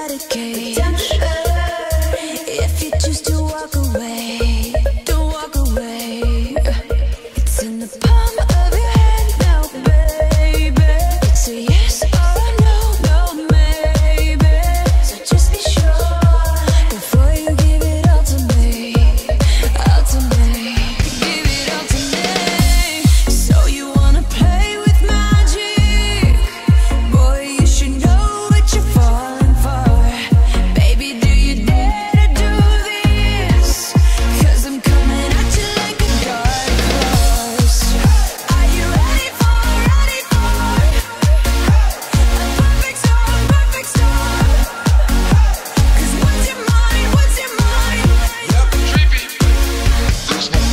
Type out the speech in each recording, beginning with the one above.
dedicate. If you choose to walk away, don't walk away. It's in the palm of your hand now, baby. It's a yes or a no, no maybe. So just be sure before you give it all to me, all to me. Give it all to me. So you wanna play with magic? Boy, you should know what you're falling for. Baby, do you dare to do this? 'Cause I'm coming at you like a dark horse. Are you ready for a perfect storm, perfect storm? 'Cause what's your mind, what's your mind? Yep, creepy. There's no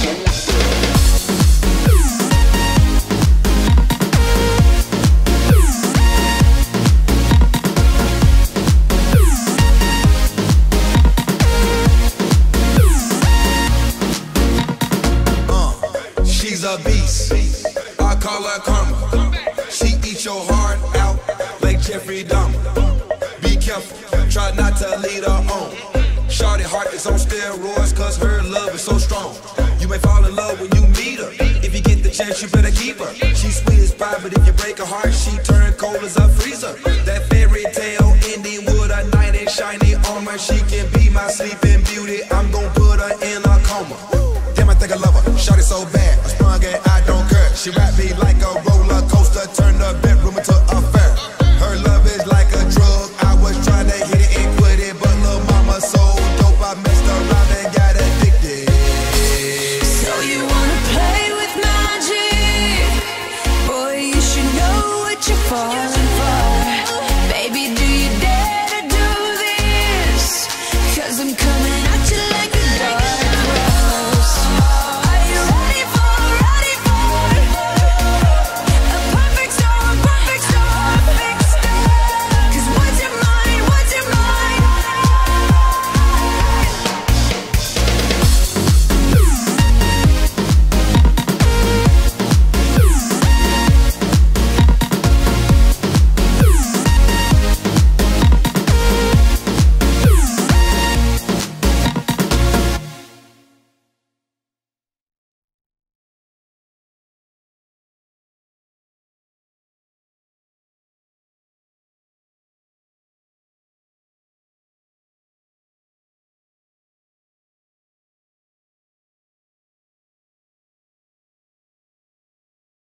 She's a beast, I call her karma. She eats your heart out like Jeffrey Dahmer. Be careful, try not to lead her on. Shawty heart is on steroids, 'cause her love is so strong. You may fall in love when you meet her. If you get the chance, you better keep her. She's sweet as pie, but if you break her heart, she turn cold as a freezer. That fairy tale ending with a knight in shiny armor. She can be